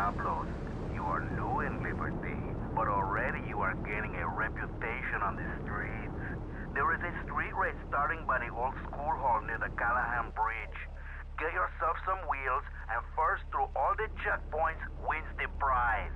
Diablos. You are new in Liberty, but already you are gaining a reputation on the streets. There is a street race starting by the old school hall near the Callahan Bridge. Get yourself some wheels, and first through all the checkpoints wins the prize.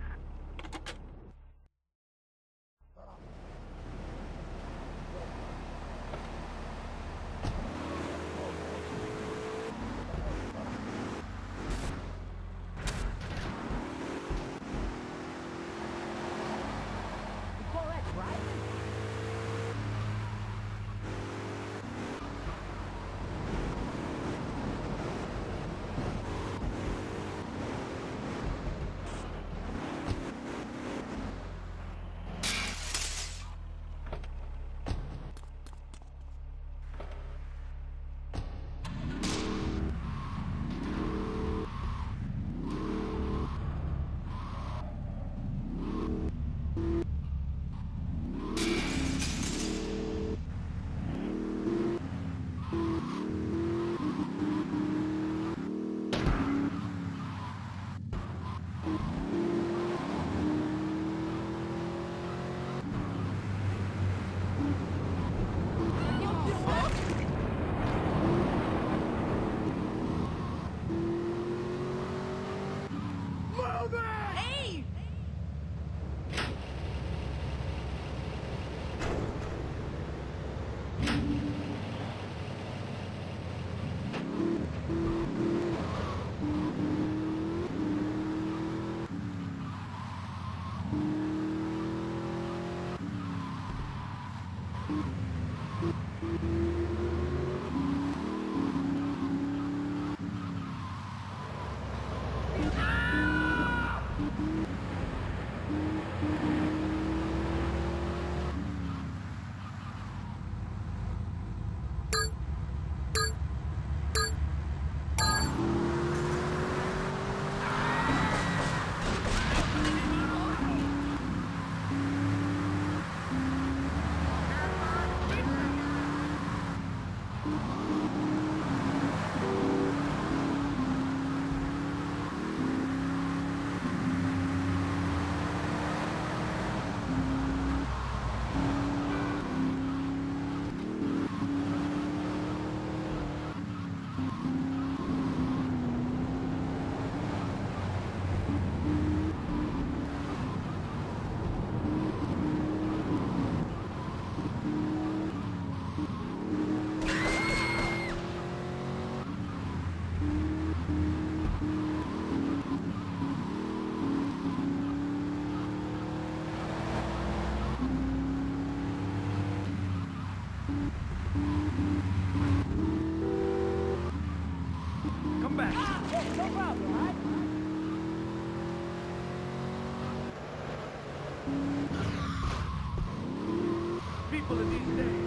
People in these days.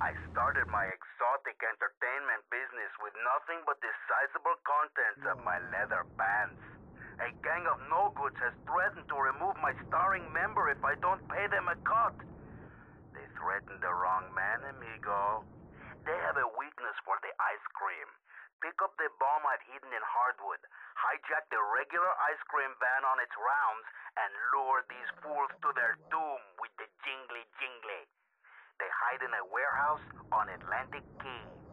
I started my exotic entertainment business with nothing but the sizable contents of my leather pants. A gang of no-goods has threatened to remove my starring member if I don't pay them a cut. They threatened the wrong man, amigo. They have a weakness for the ice cream. Pick up the bomb I've hidden in hardwood, hijack the regular ice cream van on its rounds, and lure these fools to their doom with the jingly jingly. They hide in a warehouse on Atlantic Key.